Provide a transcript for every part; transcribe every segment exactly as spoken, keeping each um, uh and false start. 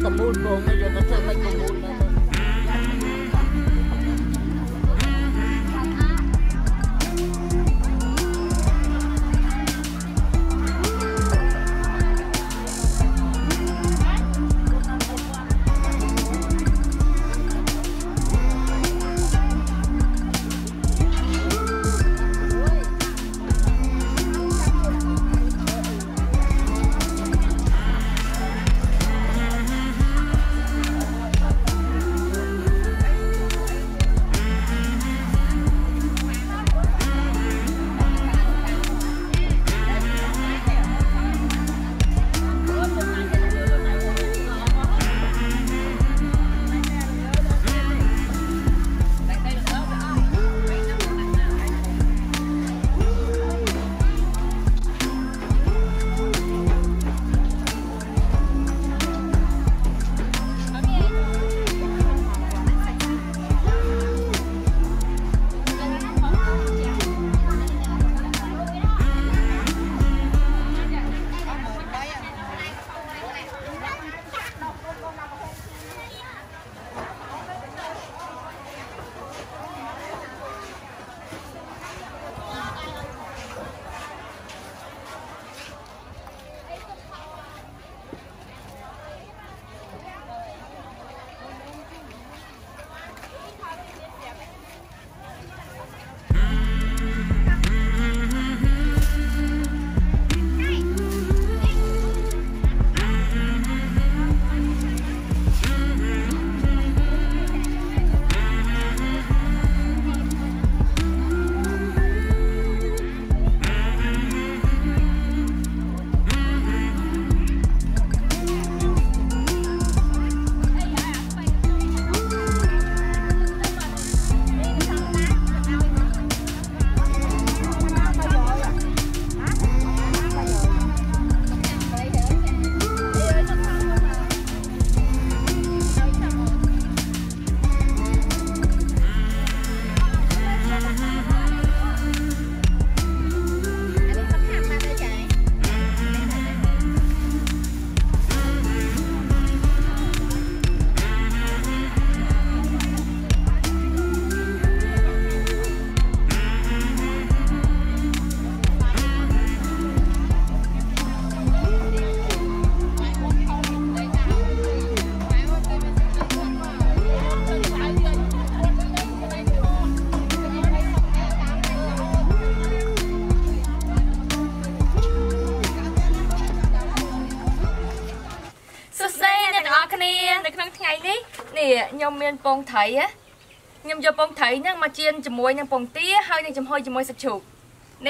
cầm môn bông này rồi nó chơi mấy cầm môn này. nhom miền bông thấy á nhom cho bông thấy nhưng mà chiên chấm muối nhưng bông tía hơi nhưng chấm hơi chấm muối sạch chụp ní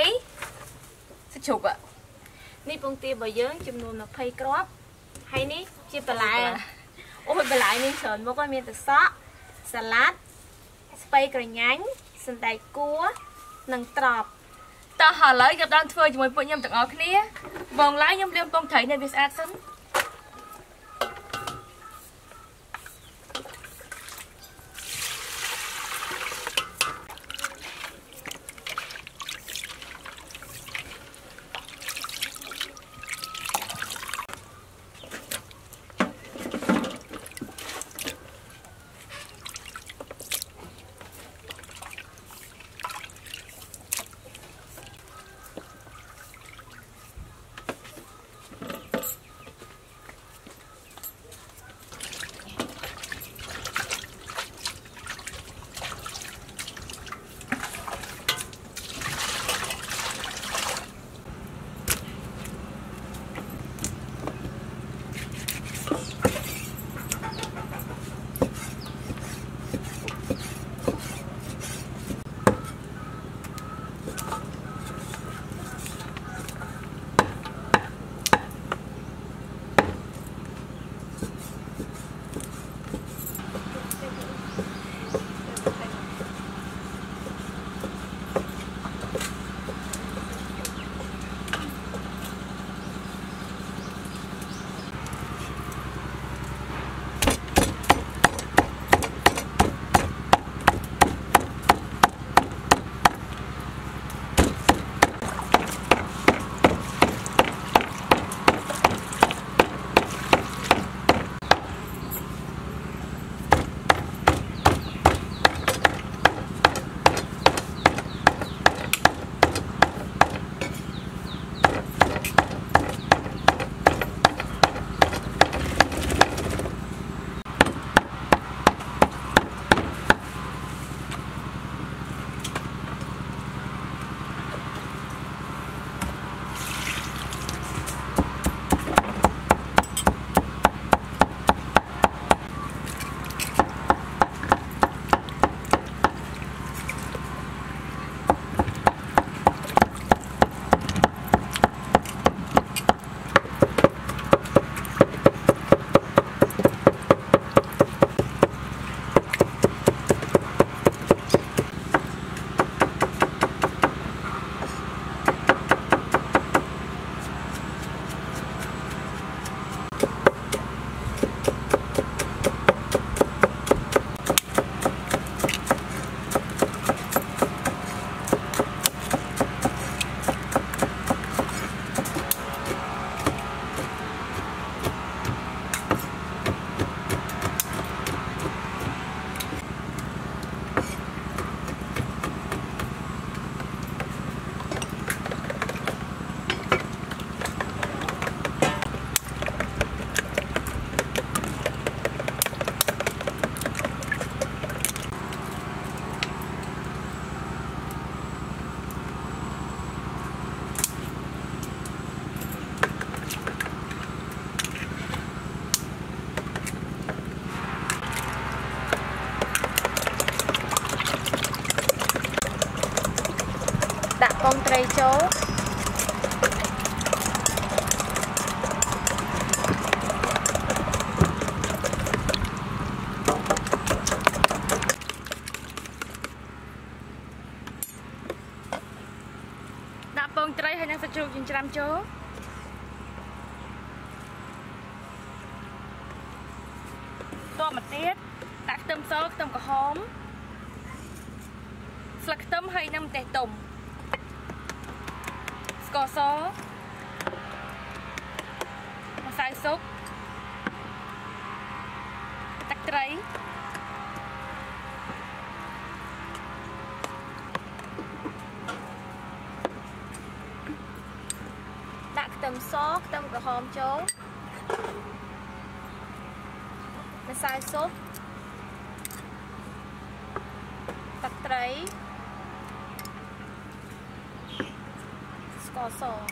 sạch chụp ạ ní bông tía bởi dưỡng chấm nuôi mà phay crop hay ní chia bả lại ôi bả lại miền sườn một con miền từ sọ salad spay cà nhánh sườn đay cua nâng trọp ta hỏi lấy gặp đang thuê chấm muối bông nhom từng ở cái ní vòng lái nhom liêm bông thấy này bị sát sân ចូលដាក់ពងត្រីហើយនឹងសាច់ជ្រូកចិញ្ច្រាំចូលតបមកទៀតដាក់ខ្ទឹមសខ្ទឹមក្រហមស្លឹកខ្ទឹមហើយនឹងម្ទេសទុំស្ករសម្សៅស៊ុបទឹកត្រីដាក់ខ្ទឹមសខ្ទឹមក្រហមចូលម្សៅស៊ុបទឹកត្រីស្ករសឥឡូវ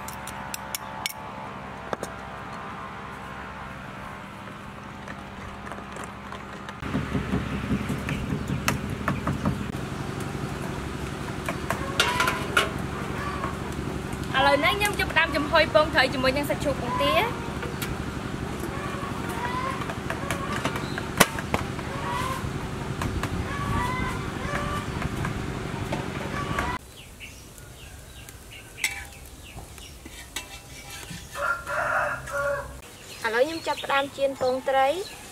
នេះខ្ញុំចាប់ផ្ដើមចំហុយពងត្រីជាមួយនឹងសាច់ជ្រូកពងទាឥឡូវខ្ញុំចាប់ផ្ដើមចៀនពងត្រី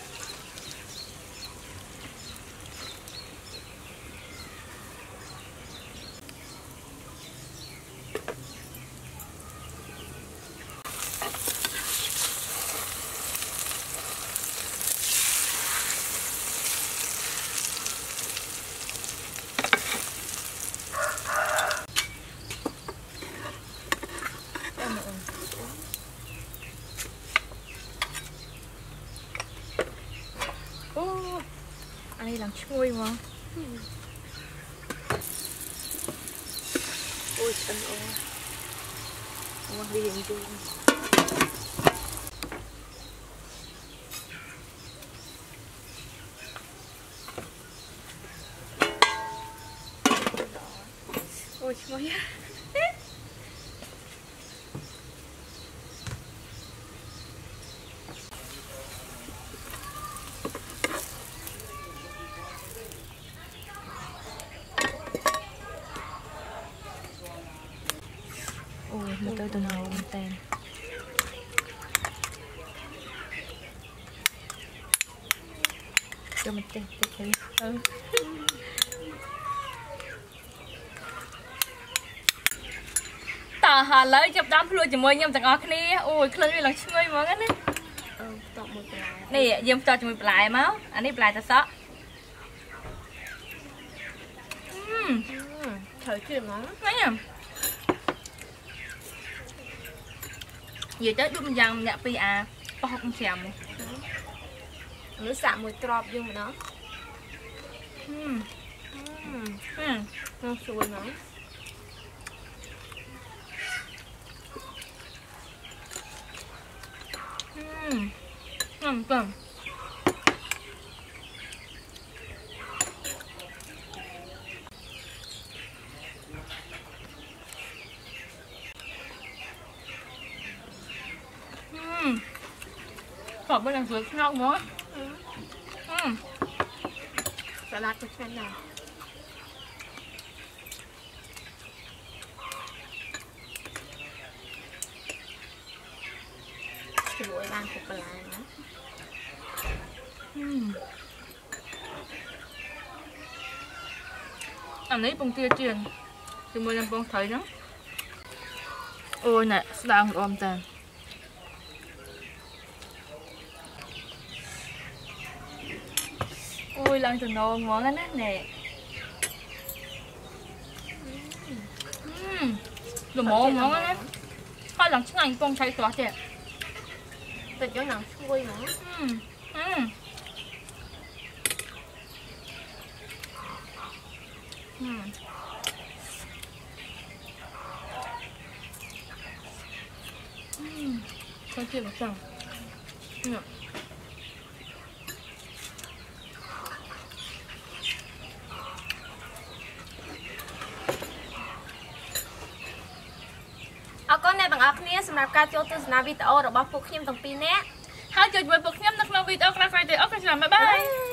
อันนี้หลังช่วยมั้งโอ้ยฉันโอ้มันดีจริงโอ้ยช่วยមកទៅទៅណៅមែនតើយកមកទេតិចទៅអឺតើឥឡូវចាប់ដើមភ្លួចជាមួយខ្ញុំទាំងអស់គ្នាអូយឃ្លិនវាឡើងឈ្ងុយហ្មងណាអឺតបមួយបន្លែនេះយើងតបជាមួយបន្លែមកអានេះបន្លែតសក់អឺត្រូវជឿហ្មងហ្នឹងនិយាយទៅដូចម្យ៉ាងម្នាក់ពីអាប៉ោះច្រាំនេះនេះសាក់មួយទ្របយើងម្ដងហឹមហឹមនឹងស្រួលណាស់ហឹមហឹមកំขอบเป็นหนังสือข้าวมั้งอืมสลัดก็ใช่ได้สวยบ้านปกตินะอืมอันนี้ปงเตี้ยเจียนจะมือยังปงไทยนะโอ้ยเนี่ยสดางอมแต่ôi lần từ nồi ngon lắm nè đồ mổ ngon lắm hai lần trước anh con chạy toát kìa từ chỗ nào xui nữa sao chưa được sao អរគ្នាសម្រាប់ការចូលទស្សនាវីដេអូរបស់ពួកខ្ញុំទាំងពីរនាក់ហើយជួយជួយពួកខ្ញុំនៅក្នុងវីដេអូក្រោយៗទៀតអូខេចាំបាយបាយ